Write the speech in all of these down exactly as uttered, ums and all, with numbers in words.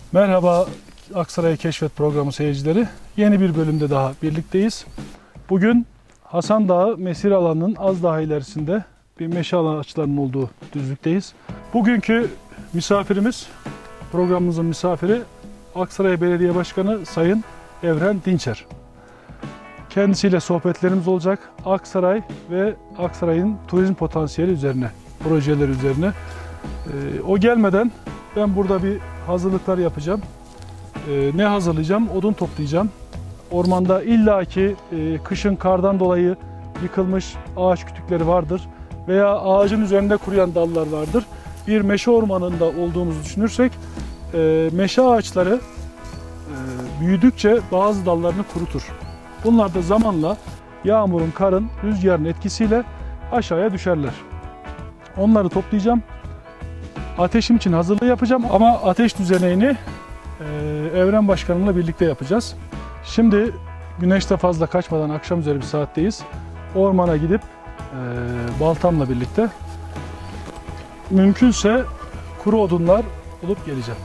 Merhaba Aksaray Keşfet Programı seyircileri. Yeni bir bölümde daha birlikteyiz. Bugün Hasan Dağı mesire alanının az daha ilerisinde bir meşe ağaçlarının olduğu düzlükteyiz. Bugünkü misafirimiz, programımızın misafiri Aksaray Belediye Başkanı Sayın Evren Dinçer. Kendisiyle sohbetlerimiz olacak. Aksaray ve Aksaray'ın turizm potansiyeli üzerine, projeler üzerine. Ee, o gelmeden ben burada bir hazırlıklar yapacağım. Ee, ne hazırlayacağım? Odun toplayacağım. Ormanda illaki e, kışın kardan dolayı yıkılmış ağaç kütükleri vardır veya ağacın üzerinde kuruyan dallar vardır. Bir meşe ormanında olduğumuzu düşünürsek e, meşe ağaçları e, büyüdükçe bazı dallarını kurutur. Bunlar da zamanla yağmurun, karın, rüzgarın etkisiyle aşağıya düşerler. Onları toplayacağım. Ateşim için hazırlığı yapacağım ama ateş düzeneğini e, Evren Başkanımla birlikte yapacağız. Şimdi güneş de fazla kaçmadan akşam üzeri bir saatteyiz. Ormana gidip e, baltamla birlikte mümkünse kuru odunlar bulup geleceğim.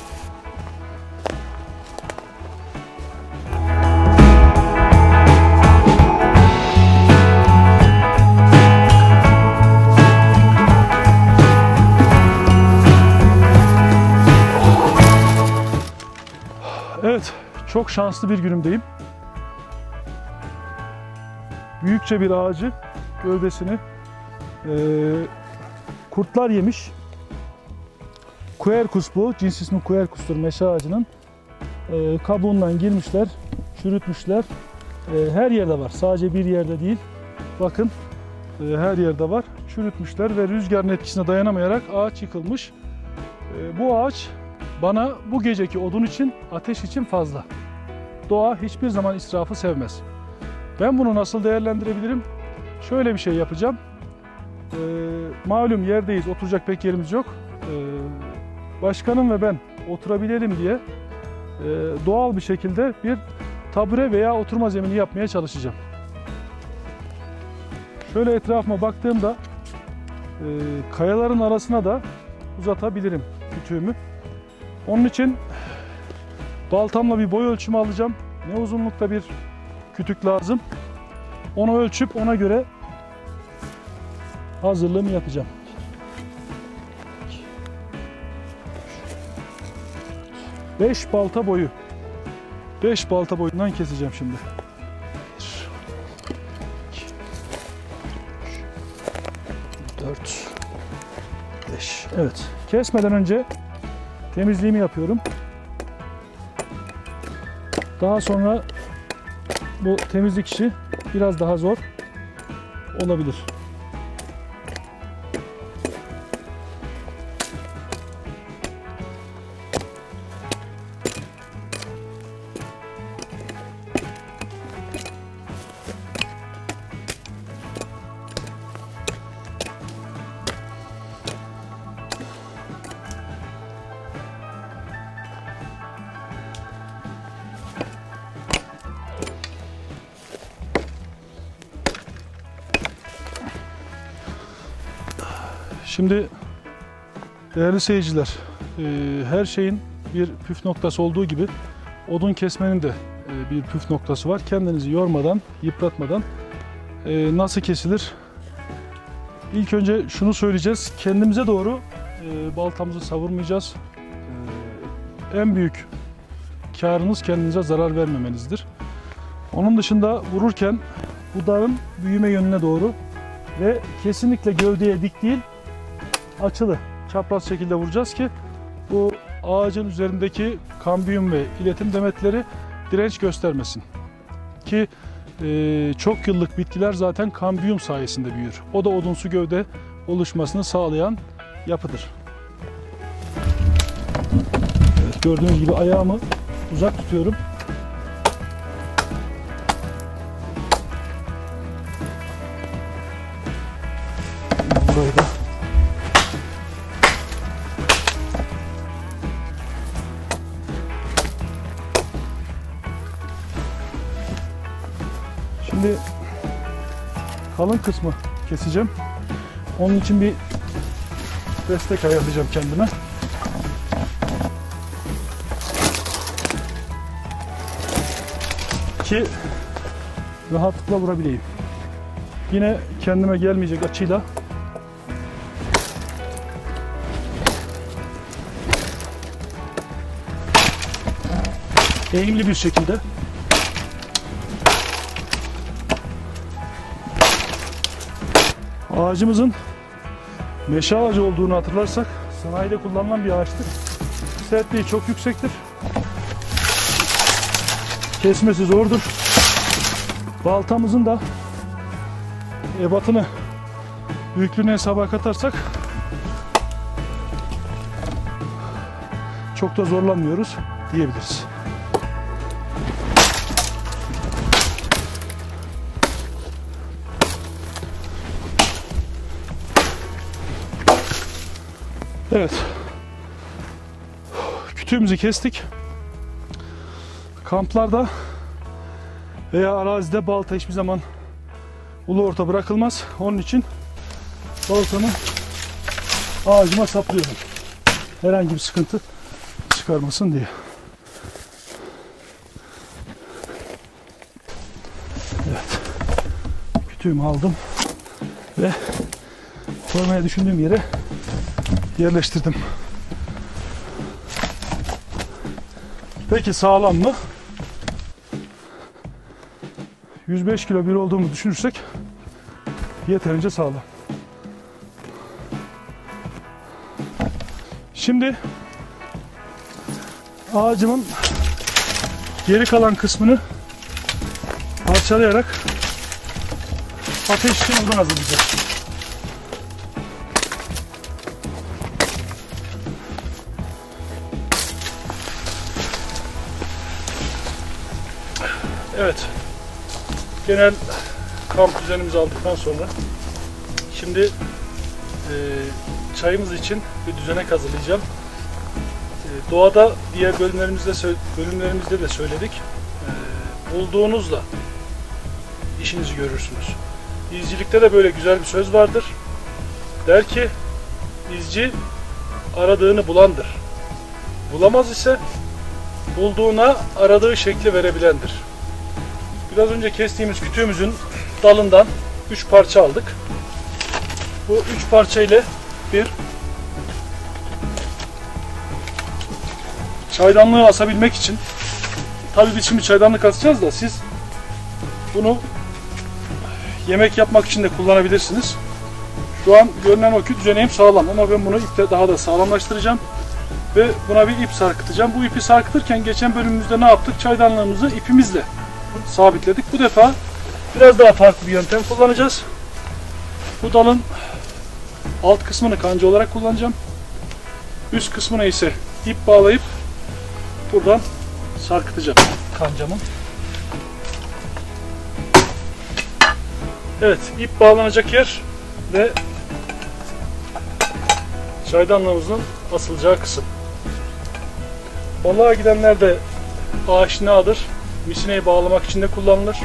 Evet, çok şanslı bir günümdeyim. Büyükçe bir ağacı, gövdesini e, kurtlar yemiş. Quercus bu, cins ismi Quercus'tur meşe ağacının. E, kabuğundan girmişler, çürütmüşler. E, her yerde var, sadece bir yerde değil. Bakın, e, her yerde var. Çürütmüşler ve rüzgarın etkisine dayanamayarak ağaç yıkılmış. E, bu ağaç bana bu geceki odun için, ateş için fazla. Doğa hiçbir zaman israfı sevmez. Ben bunu nasıl değerlendirebilirim? Şöyle bir şey yapacağım. Ee, malum yerdeyiz, oturacak pek yerimiz yok. Ee, başkanım ve ben oturabilelim diye e, doğal bir şekilde bir tabure veya oturma zemini yapmaya çalışacağım. Şöyle etrafıma baktığımda e, kayaların arasına da uzatabilirim kütüğümü. Onun için baltamla bir boy ölçümü alacağım. Ne uzunlukta bir kütük lazım. Onu ölçüp ona göre hazırlığımı yapacağım. beş balta boyu. beş balta boyundan keseceğim şimdi. dört beş. Evet. Kesmeden önce temizliğimi yapıyorum. Daha sonra bu temizlik işi biraz daha zor olabilir. Şimdi değerli seyirciler, her şeyin bir püf noktası olduğu gibi odun kesmenin de bir püf noktası var. Kendinizi yormadan, yıpratmadan nasıl kesilir? İlk önce şunu söyleyeceğiz. Kendimize doğru baltamızı savurmayacağız. En büyük karınız kendinize zarar vermemenizdir. Onun dışında vururken bu dağın büyüme yönüne doğru ve kesinlikle gövdeye dik değil, açılı, çapraz şekilde vuracağız ki bu ağacın üzerindeki kambiyum ve iletim demetleri direnç göstermesin. Ki e, çok yıllık bitkiler zaten kambiyum sayesinde büyür. O da odunsu gövde oluşmasını sağlayan yapıdır. Evet, gördüğünüz gibi ayağımı uzak tutuyorum. Burayı da Şimdi kalın kısmı keseceğim. Onun için bir destek ayarlayacağım kendime. ki rahatlıkla vurabileyim. Yine kendime gelmeyecek açıyla eğimli bir şekilde ağacımızın meşe ağacı olduğunu hatırlarsak sanayide kullanılan bir ağaçtır. Sertliği çok yüksektir. Kesmesi zordur. Baltamızın da ebatını, büyüklüğünü hesaba katarsak çok da zorlanmıyoruz diyebiliriz. Evet. Kütüğümüzü kestik. Kamplarda veya arazide balta hiçbir zaman ulu orta bırakılmaz. Onun için baltamı ağacıma saplıyorum. Herhangi bir sıkıntı çıkarmasın diye. Evet. Kütüğümü aldım ve koymaya düşündüğüm yere yerleştirdim. Peki sağlam mı? yüz beş kilo bir olduğumu düşünürsek yeterince sağlam. Şimdi ağacımın geri kalan kısmını parçalayarak ateş için odun hazırlayacağım. Evet. Genel kamp düzenimizi aldıktan sonra şimdi e, çayımız için bir düzenek hazırlayacağım. E, doğada diğer bölümlerimizde bölümlerimizde de söyledik. E, bulduğunuzla işinizi görürsünüz. İzcilikte de böyle güzel bir söz vardır. Der ki izci aradığını bulandır. Bulamaz ise bulduğuna aradığı şekli verebilendir. Biraz önce kestiğimiz kütüğümüzün dalından üç parça aldık. Bu üç parça ile bir çaydanlığı asabilmek için, tabii biz şimdi çaydanlık asacağız da siz bunu yemek yapmak için de kullanabilirsiniz. Şu an görünen o ki düzeneğim sağlam ama ben bunu iple daha da sağlamlaştıracağım ve buna bir ip sarkıtacağım. Bu ipi sarkıtırken geçen bölümümüzde ne yaptık? Çaydanlığımızı ipimizle sabitledik. Bu defa biraz daha farklı bir yöntem kullanacağız. Bu dalın alt kısmını kanca olarak kullanacağım. Üst kısmına ise ip bağlayıp buradan sarkıtacağım kancamın. Evet, ip bağlanacak yer ve çaydanlığımızın asılacağı kısım. Balığa gidenler de aşinadır. Misineyi bağlamak için de kullanılır.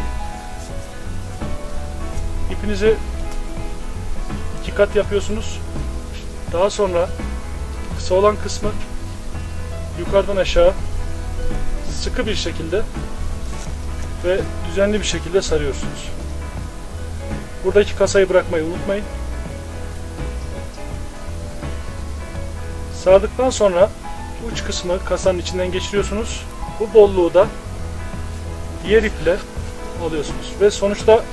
İpinizi iki kat yapıyorsunuz. Daha sonra kısa olan kısmı yukarıdan aşağı sıkı bir şekilde ve düzenli bir şekilde sarıyorsunuz. Buradaki kasayı bırakmayı unutmayın. Sardıktan sonra uç kısmı kasanın içinden geçiriyorsunuz. Bu bolluğu da diğer iple alıyorsunuz ve sonuçta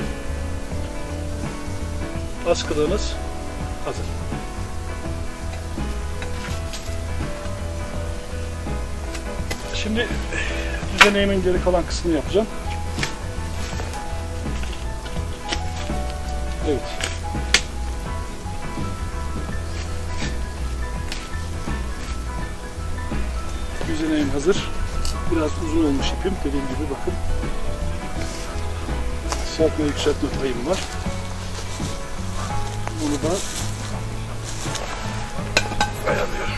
askılığınız hazır. Şimdi düzeneğimin geri kalan kısmını yapacağım. Evet. Düzeneğim hazır. Biraz uzun olmuş ipim. Dediğim gibi bakın. Sertme yükseltme payım var. Bunu da ayarlıyorum.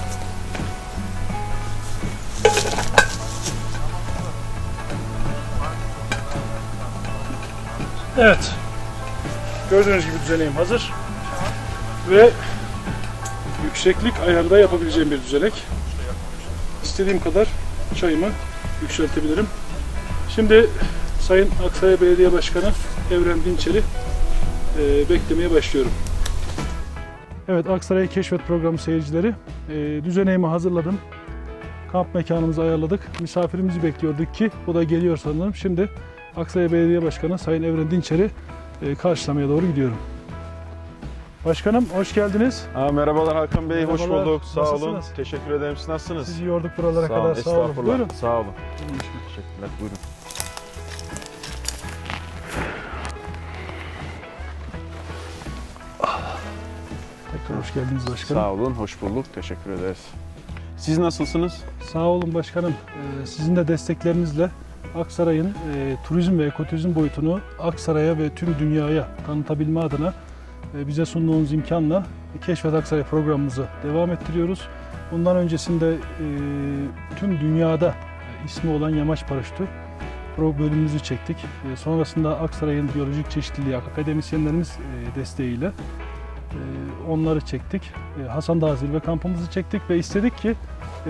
Evet. Gördüğünüz gibi düzeneğim hazır. Ve yükseklik ayarda yapabileceğim bir düzenek. İstediğim kadar çayımı yükseltebilirim. Şimdi Sayın Aksaray Belediye Başkanı Evren Dinçer'i e, beklemeye başlıyorum. Evet, Aksaray Keşfet Programı seyircileri, e, düzeneğimi hazırladım. Kamp mekanımızı ayarladık. Misafirimizi bekliyorduk ki o da geliyor sanırım. Şimdi Aksaray Belediye Başkanı Sayın Evren Dinçer'i e, karşılamaya doğru gidiyorum. Başkanım hoş geldiniz. Aa, merhabalar Hakan Bey, Merhabalar. hoş bulduk. Sağ Nasılsınız? olun. Teşekkür ederim. Siz nasılsınız? Sizi yorduk buralara sağ kadar. olun. Sağ olun. Estağfurullah. Buyurun. Sağ olun. Teşekkürler. Buyurun. Tekrar hoş geldiniz başkanım. Sağ olun. Hoş bulduk. Teşekkür ederiz. Siz nasılsınız? Sağ olun başkanım. Ee, sizin de desteklerinizle Aksaray'ın e, turizm ve ekoturizm boyutunu Aksaray'a ve tüm dünyaya tanıtabilme adına e, bize sunduğunuz imkanla Keşfet Aksaray programımızı devam ettiriyoruz. Bundan öncesinde e, tüm dünyada e, ismi olan Yamaç Paraşütü bölümümüzü çektik. E, sonrasında Aksaray'ın biyolojik çeşitliliği akademisyenlerimiz e, desteğiyle e, onları çektik. E, Hasan Dağı Zirve kampımızı çektik ve istedik ki e,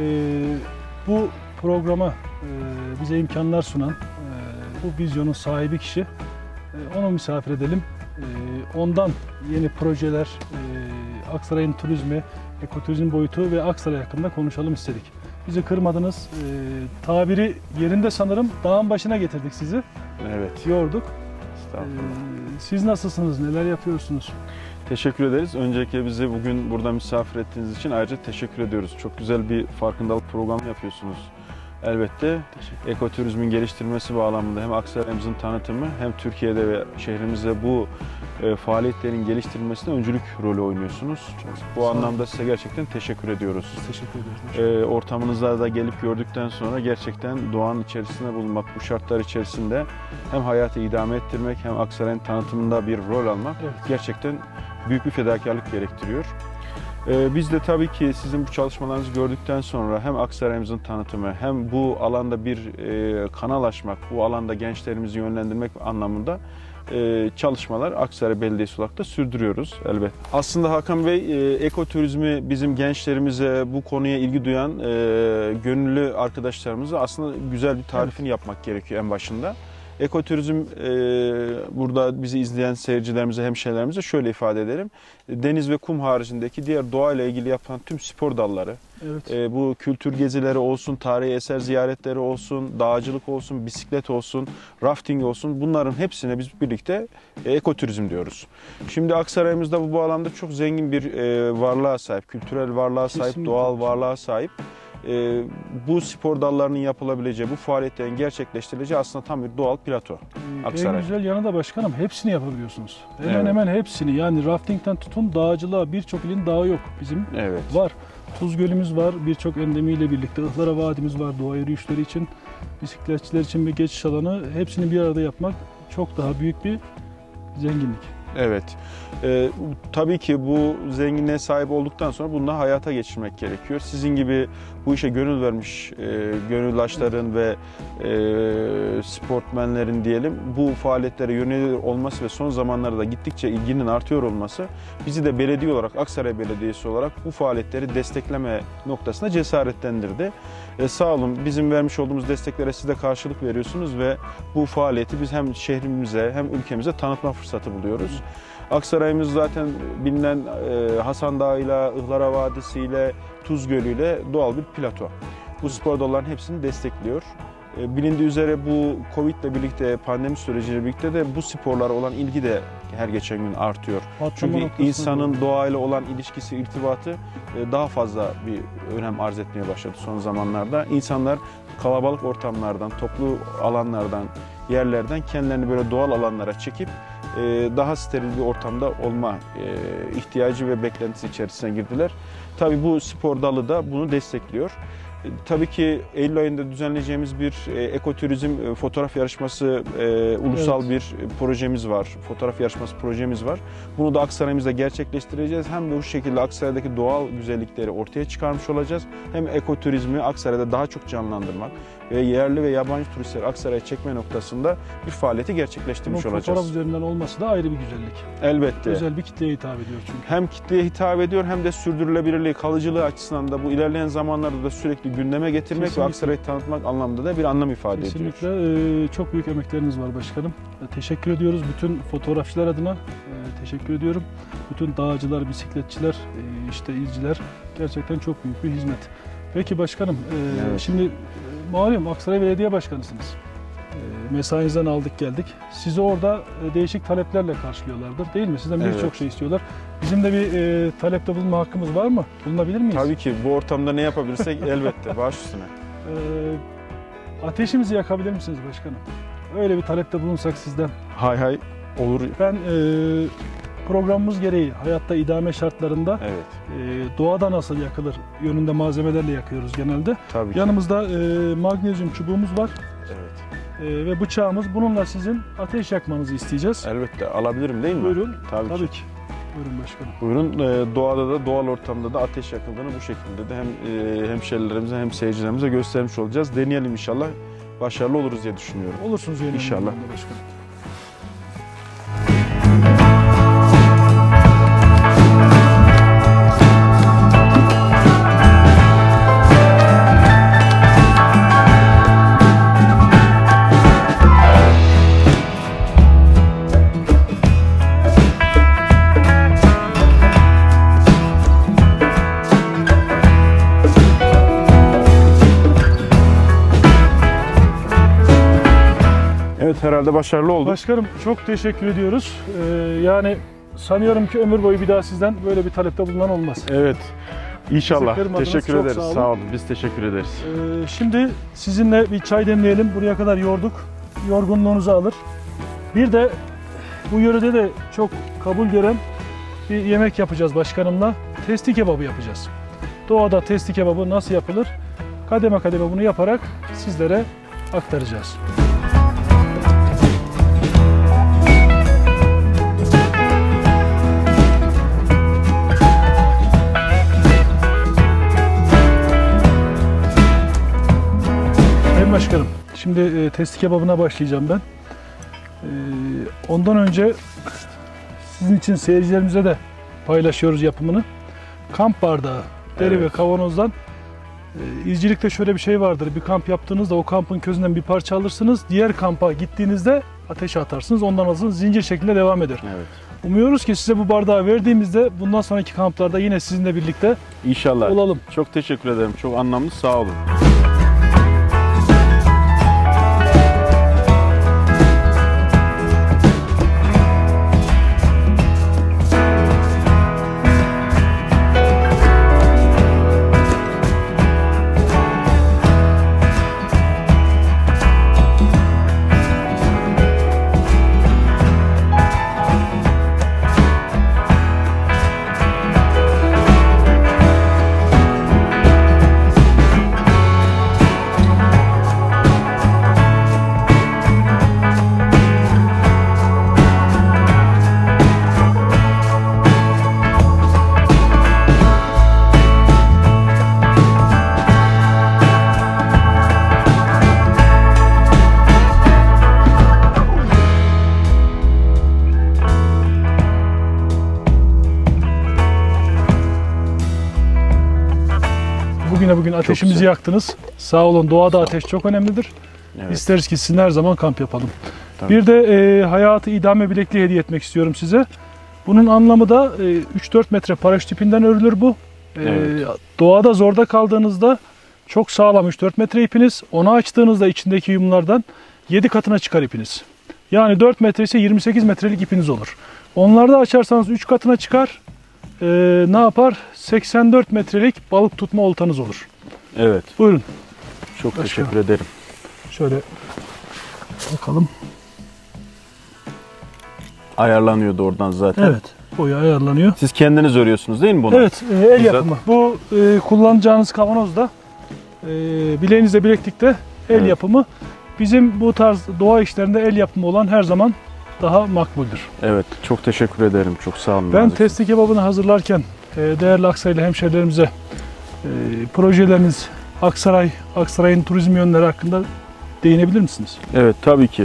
bu programa e, bize imkanlar sunan, e, bu vizyonun sahibi kişi, e, onu misafir edelim. E, ondan yeni projeler, e, Aksaray'ın turizmi, ekoturizm boyutu ve Aksaray hakkında konuşalım istedik. Bizi kırmadınız. E, tabiri yerinde sanırım, dağın başına getirdik sizi. Evet. Yorduk. Estağfurullah. E, siz nasılsınız? Neler yapıyorsunuz? Teşekkür ederiz. Öncelikle bizi bugün burada misafir ettiğiniz için ayrıca teşekkür ediyoruz. Çok güzel bir farkındalık programı yapıyorsunuz. Elbette ekoturizmin geliştirilmesi bağlamında hem Aksaray'ımızın tanıtımı hem Türkiye'de ve şehrimizde bu e, faaliyetlerin geliştirilmesine öncülük rolü oynuyorsunuz. Bu Sağ anlamda size gerçekten teşekkür ediyoruz. Teşekkür ederiz. E, ortamınızda da gelip gördükten sonra gerçekten doğanın içerisinde bulunmak, bu şartlar içerisinde hem hayatı idame ettirmek hem Aksaray'ın tanıtımında bir rol almak Evet. gerçekten büyük bir fedakarlık gerektiriyor. Ee, biz de tabii ki sizin bu çalışmalarınızı gördükten sonra hem Aksaray'ımızın tanıtımı hem bu alanda bir e, kanal açmak, bu alanda gençlerimizi yönlendirmek anlamında e, çalışmalar Aksaray Belediyesi olarak da sürdürüyoruz elbette. Aslında Hakan Bey, e, ekoturizmi bizim gençlerimize, bu konuya ilgi duyan e, gönüllü arkadaşlarımıza aslında güzel bir tarifini evet. yapmak gerekiyor en başında. Ekoturizm, e, burada bizi izleyen seyircilerimize, hemşehrilerimize şöyle ifade edelim. Deniz ve kum haricindeki diğer doğayla ilgili yapılan tüm spor dalları, Evet. e, bu kültür gezileri olsun, tarihi eser ziyaretleri olsun, dağcılık olsun, bisiklet olsun, rafting olsun, bunların hepsine biz birlikte e, ekoturizm diyoruz. Şimdi Aksaray'ımızda bu bağlamda çok zengin bir e, varlığa sahip, kültürel varlığa sahip, Kesinlikle. doğal varlığa sahip. Ee, bu spor dallarının yapılabileceği, bu faaliyetlerin gerçekleştirileceği aslında tam bir doğal plato. Ee, Aksaray. En güzel yanı da başkanım, hepsini yapabiliyorsunuz. Hemen Evet. hemen hepsini. Yani raftingten tutun dağcılığa, birçok ilin dağı yok. Bizim Evet. var. Tuz Gölümüz var, birçok endemiyle birlikte. Ihlara Vadimiz var, doğa yürüyüşleri için, bisikletçiler için bir geçiş alanı. Hepsini bir arada yapmak çok daha büyük bir zenginlik. Evet. Ee, tabii ki bu zenginliğe sahip olduktan sonra bunu da hayata geçirmek gerekiyor. Sizin gibi bu işe gönül vermiş e, gönüldaşların ve e, sportmenlerin diyelim bu faaliyetlere yönelir olması ve son zamanlarda gittikçe ilginin artıyor olması bizi de belediye olarak, Aksaray Belediyesi olarak bu faaliyetleri destekleme noktasına cesaretlendirdi. E, sağ olun, bizim vermiş olduğumuz desteklere siz de karşılık veriyorsunuz ve bu faaliyeti biz hem şehrimize hem ülkemize tanıtma fırsatı buluyoruz. Aksaray'ımız zaten bilinen e, Hasan Dağı'yla, Ihlara Vadisi'yle, Tuz Gölü'yle doğal bir plato. Bu spor dallarının hepsini destekliyor. E, bilindiği üzere bu Covid ile birlikte, pandemi süreciyle birlikte de bu sporlara olan ilgi de her geçen gün artıyor. Patlama Çünkü noktasına insanın doğru. doğayla olan ilişkisi, irtibatı e, daha fazla bir önem arz etmeye başladı son zamanlarda. İnsanlar kalabalık ortamlardan, toplu alanlardan, yerlerden kendilerini böyle doğal alanlara çekip daha steril bir ortamda olma ihtiyacı ve beklentisi içerisine girdiler. Tabii bu spor dalı da bunu destekliyor. Tabii ki Eylül ayında düzenleyeceğimiz bir ekoturizm fotoğraf yarışması, ulusal evet. bir projemiz var. Fotoğraf yarışması projemiz var. Bunu da Aksaray'ımızda gerçekleştireceğiz. Hem de bu şekilde Aksaray'daki doğal güzellikleri ortaya çıkarmış olacağız. Hem ekoturizmi Aksaray'da daha çok canlandırmak ve yerli ve yabancı turistleri Aksaray'a çekme noktasında bir faaliyeti gerçekleştirmiş Bunun olacağız. fotoğraf üzerinden olması da ayrı bir güzellik. Elbette. Özel bir kitleye hitap ediyor çünkü. Hem kitleye hitap ediyor hem de sürdürülebilirliği, kalıcılığı açısından da bu ilerleyen zamanlarda da sürekli gündeme getirmek Kesinlikle. ve Aksaray'ı tanıtmak anlamında da bir anlam ifade ediyor. Kesinlikle e, çok büyük emekleriniz var başkanım. E, teşekkür ediyoruz bütün fotoğrafçılar adına. E, teşekkür ediyorum. Bütün dağcılar, bisikletçiler, e, işte izciler gerçekten çok büyük bir hizmet. Peki başkanım, e, Evet. şimdi e, malum Aksaray Belediye Başkanısınız. E, mesainizden aldık geldik. Sizi orada e, değişik taleplerle karşılıyorlardır değil mi? Sizden birçok Evet. şey istiyorlar. Bizim de bir e, talepte bulunma hakkımız var mı? Bulunabilir miyiz? Tabii ki bu ortamda ne yapabilirsek elbette baş üstüne. E, ateşimizi yakabilir misiniz başkanım? Öyle bir talepte bulunsak sizden. Hay hay olur. Ben e, programımız gereği hayatta idame şartlarında Evet. e, doğada nasıl yakılır yönünde malzemelerle yakıyoruz genelde. Tabii ki. Yanımızda e, magnezyum çubuğumuz var Evet. e, ve bıçağımız. Bununla sizin ateş yakmanızı isteyeceğiz. Elbette alabilirim değil mi? Buyurun. Tabii, Tabii ki. ki. Buyurun başkanım. Buyurun. Ee, doğada da doğal ortamda da ateş yakıldığını bu şekilde de hem e, hemşerilerimize hem seyircilerimize göstermiş olacağız. Deneyelim inşallah. Başarılı oluruz diye düşünüyorum. Olursunuz yönünde İnşallah. başkanım. Evet herhalde başarılı olduk. Başkanım çok teşekkür ediyoruz. Ee, yani sanıyorum ki ömür boyu bir daha sizden böyle bir talepte bulunan olmaz. Evet. İnşallah. Teşekkür ederim. Teşekkür Çok ederiz. sağ olun. Sağ olun. Biz teşekkür ederiz. Ee, şimdi sizinle bir çay demleyelim. Buraya kadar yorduk. Yorgunluğunuzu alır. Bir de bu yörede de çok kabul gören bir yemek yapacağız başkanımla. Testi kebabı yapacağız. Doğada testi kebabı nasıl yapılır? Kademe kademe bunu yaparak sizlere aktaracağız. Sayın Başkanım, şimdi e, testi kebabına başlayacağım ben. E, ondan önce sizin için seyircilerimize de paylaşıyoruz yapımını. Kamp bardağı, deri Evet. ve kavanozdan. E, izcilikte şöyle bir şey vardır. Bir kamp yaptığınızda o kampın közünden bir parça alırsınız. Diğer kampa gittiğinizde ateşe atarsınız. Ondan alırsınız. Zincir şeklinde devam eder. Evet. Umuyoruz ki size bu bardağı verdiğimizde bundan sonraki kamplarda yine sizinle birlikte İnşallah. olalım. Çok teşekkür ederim. Çok anlamlı. Sağ olun. Bugüne bugün ateşimizi güzel. yaktınız. Sağ olun. Doğada Sağ olun. ateş çok önemlidir. Evet. İsteriz ki sizin her zaman kamp yapalım. Tabii. Bir de e, hayatı idame bilekliği hediye etmek istiyorum size. Bunun anlamı da e, üç dört metre paraşüt ipinden örülür bu. E, Evet. Doğada zorda kaldığınızda çok sağlam üç dört metre ipiniz. Onu açtığınızda içindeki yumlardan yedi katına çıkar ipiniz. Yani dört metre ise yirmi sekiz metrelik ipiniz olur. Onlarda açarsanız üç katına çıkar. E, ne yapar? seksen dört metrelik balık tutma oltanız olur. Evet. Buyurun. Çok Başka. teşekkür ederim. Şöyle bakalım. Ayarlanıyordu oradan zaten. Evet. Boyu ayarlanıyor. Siz kendiniz örüyorsunuz değil mi bunu? Evet, e, el Bizzat- yapımı. Bu e, kullanacağınız kavanoz da e, bileğinizle bileklikte el Evet. yapımı. Bizim bu tarz doğa işlerinde el yapımı olan her zaman daha makbuldür. Evet. Çok teşekkür ederim. Çok sağ olun. Ben nazik. testi kebabını hazırlarken e, değerli Aksaraylı hemşehrilerimize e, projeleriniz Aksaray, Aksaray'ın turizm yönleri hakkında değinebilir misiniz? Evet, tabii ki.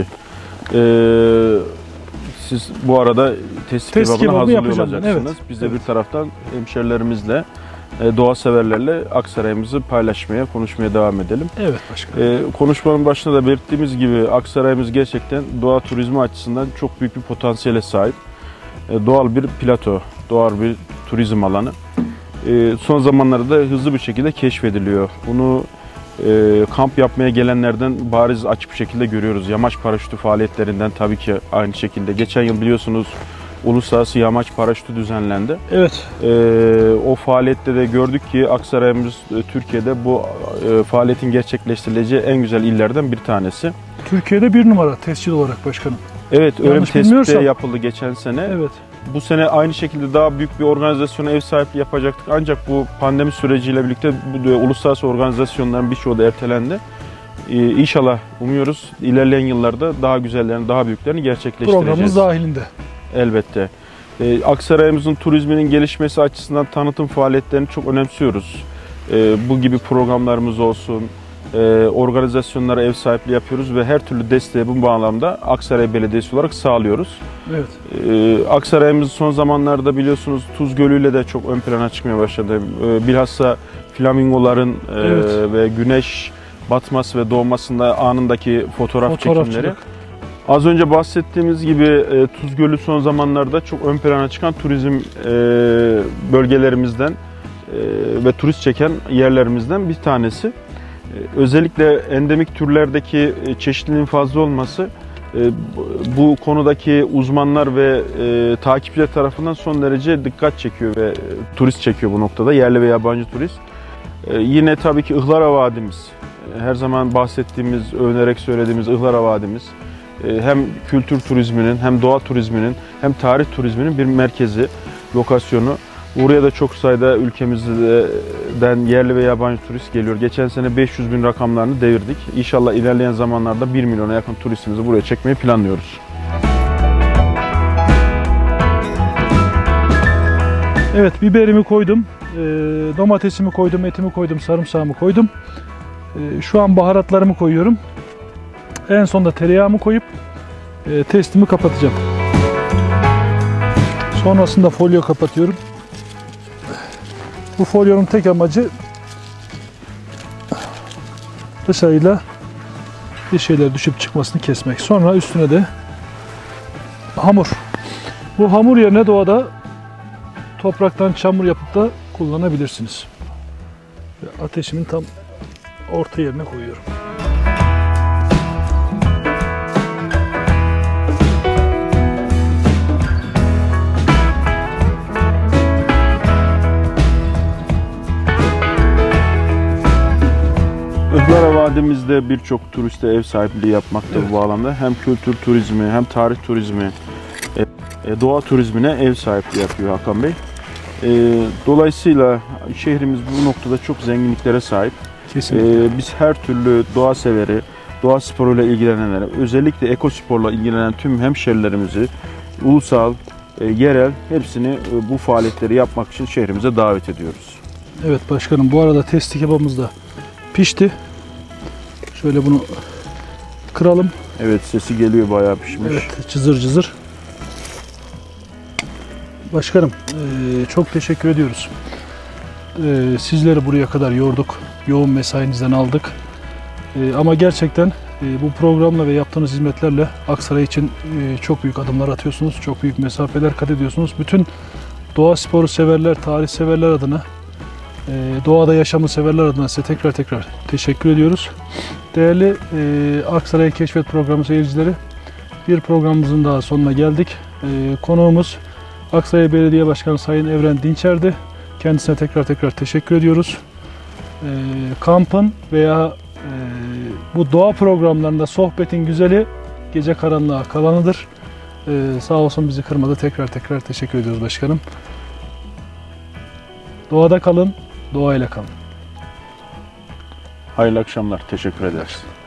Ee, siz bu arada test, Test kebabını kebabı hazırlıyor yapacağım ben, olacaksınız. evet. Biz de Evet. bir taraftan hemşerilerimizle, e, doğa severlerle Aksaray'ımızı paylaşmaya, konuşmaya devam edelim. Evet başkanım. Ee, konuşmanın başında da belirttiğimiz gibi Aksaray'ımız gerçekten doğa turizmi açısından çok büyük bir potansiyele sahip. Ee, doğal bir plato, doğal bir turizm alanı. Ee, son zamanlarda hızlı bir şekilde keşfediliyor. Bunu e, kamp yapmaya gelenlerden bariz açık bir şekilde görüyoruz. Yamaç paraşütü faaliyetlerinden tabii ki aynı şekilde. Geçen yıl biliyorsunuz uluslararası yamaç paraşütü düzenlendi. Evet. Ee, o faaliyette de gördük ki Aksaray'ımız e, Türkiye'de bu e, faaliyetin gerçekleştirileceği en güzel illerden bir tanesi. Türkiye'de bir numara tescil olarak başkanım. Evet, öyle bir Yanlış tespit de bilmiyorsam- yapıldı geçen sene. Evet. Bu sene aynı şekilde daha büyük bir organizasyona ev sahipliği yapacaktık. Ancak bu pandemi süreciyle birlikte bu uluslararası organizasyonların birçoğu da ertelendi. Ee, İnşallah umuyoruz ilerleyen yıllarda daha güzellerini, daha büyüklerini gerçekleştireceğiz. Programımız dahilinde. Elbette. Ee, Aksaray'ımızın turizminin gelişmesi açısından tanıtım faaliyetlerini çok önemsiyoruz. Ee, bu gibi programlarımız olsun, e, organizasyonlara ev sahipliği yapıyoruz ve her türlü desteği bu bağlamda Aksaray Belediyesi olarak sağlıyoruz. Evet. Ee, Aksaray'ımız son zamanlarda biliyorsunuz Tuz Gölü ile de çok ön plana çıkmaya başladı. Ee, bilhassa flamingoların e, Evet. ve güneş batması ve doğmasında anındaki fotoğraf Fotoğrafçılık. çekimleri. Az önce bahsettiğimiz gibi e, Tuz Gölü son zamanlarda çok ön plana çıkan turizm e, bölgelerimizden e, ve turist çeken yerlerimizden bir tanesi. E, özellikle endemik türlerdeki e, çeşitliliğin fazla olması e, bu konudaki uzmanlar ve e, takipçiler tarafından son derece dikkat çekiyor ve e, turist çekiyor bu noktada, yerli ve yabancı turist. E, yine tabii ki Ihlara Vadimiz, e, her zaman bahsettiğimiz, övünerek söylediğimiz Ihlara Vadimiz. Hem kültür turizminin, hem doğa turizminin, hem tarih turizminin bir merkezi, lokasyonu. Buraya da çok sayıda ülkemizden yerli ve yabancı turist geliyor. Geçen sene beş yüz bin rakamlarını devirdik. İnşallah ilerleyen zamanlarda bir milyona yakın turistimizi buraya çekmeyi planlıyoruz. Evet, biberimi koydum, e, domatesimi koydum, etimi koydum, sarımsağımı koydum. E, şu an baharatlarımı koyuyorum. En sonunda tereyağımı koyup e, testimi kapatacağım. Sonrasında folyo kapatıyorum. Bu folyonun tek amacı dışarıyla bir şeyler düşüp çıkmasını kesmek. Sonra üstüne de hamur. Bu hamur yerine doğada topraktan çamur yapıp da kullanabilirsiniz. Ve ateşimin tam orta yerine koyuyorum. Ihlara Vadimizde birçok turiste ev sahipliği yapmakta bu bağlamda. Hem kültür turizmi, hem tarih turizmi, e, doğa turizmine ev sahipliği yapıyor Hakan Bey. E, dolayısıyla şehrimiz bu noktada çok zenginliklere sahip. Kesinlikle. E, biz her türlü doğa severi, doğa sporuyla ilgilenenlere, özellikle ekosporla ilgilenen tüm hemşerilerimizi, ulusal, e, yerel hepsini e, bu faaliyetleri yapmak için şehrimize davet ediyoruz. Evet başkanım, bu arada testi kebabımız da pişti. Şöyle bunu kıralım. Evet, sesi geliyor, bayağı pişmiş. Evet, cızır cızır. Başkanım, eee, çok teşekkür ediyoruz. Eee, sizleri buraya kadar yorduk. Yoğun mesainizden aldık. Eee, ama gerçekten eee, bu programla ve yaptığınız hizmetlerle Aksaray için eee, çok büyük adımlar atıyorsunuz. Çok büyük mesafeler kat ediyorsunuz. Bütün doğa sporu severler, tarih severler adına, eee, doğada yaşamı severler adına size tekrar tekrar teşekkür ediyoruz. Değerli eee Aksaray Keşfet Programı seyircileri, bir programımızın daha sonuna geldik. Eee, konuğumuz Aksaray Belediye Başkanı Sayın Evren Dinçer'di. Kendisine tekrar tekrar teşekkür ediyoruz. Eee, kampın veya eee, bu doğa programlarında sohbetin güzeli gece karanlığa kalanıdır. Eee, sağ olsun bizi kırmadı. Tekrar tekrar teşekkür ediyoruz başkanım. Doğada kalın, doğayla kalın. Hayırlı akşamlar. Teşekkür ederiz.